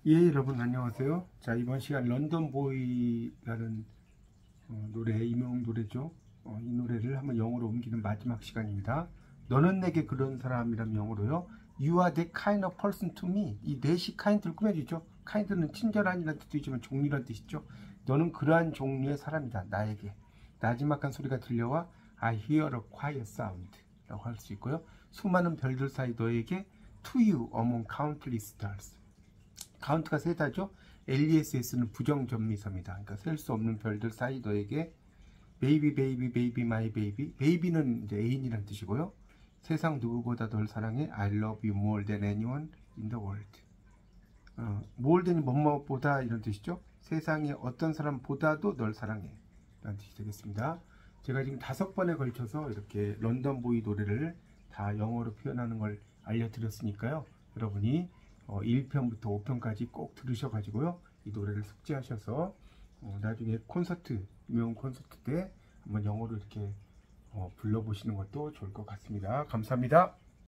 예, 여러분 안녕하세요. 자, 이번 시간 런던 보이라는 노래, 임영웅 노래죠. 이 노래를 한번 영어로 옮기는 마지막 시간입니다. 너는 내게 그런 사람이라는 영어로요. You are that kind of person to me. 이 that이 kind를 꾸며주죠. kind는 친절한이라는 뜻도 있지만 종류라는 뜻이죠. 너는 그러한 종류의 사람이다. 나에게. 나지막한 소리가 들려와 I hear a quiet sound 라고 할 수 있고요. 수많은 별들 사이 너에게 to you among countless stars. 카운트가 세다죠. LESS는 부정전미사입니다. 그러니까 셀 수 없는 별들 사이 너에게 baby baby baby my baby. baby는 이제 애인이란 뜻이고요. 세상 누구보다 널 사랑해. I love you more than anyone in the world. more than 뭐뭐보다 이런 뜻이죠. 세상에 어떤 사람보다도 널 사랑해 라는 뜻이 되겠습니다. 제가 지금 5번에 걸쳐서 이렇게 런던 보이 노래를 다 영어로 표현하는 걸 알려드렸으니까요. 여러분이 1편부터 5편까지 꼭 들으셔가지고요. 이 노래를 숙지하셔서 나중에 콘서트, 유명 콘서트 때 한번 영어로 이렇게 불러보시는 것도 좋을 것 같습니다. 감사합니다.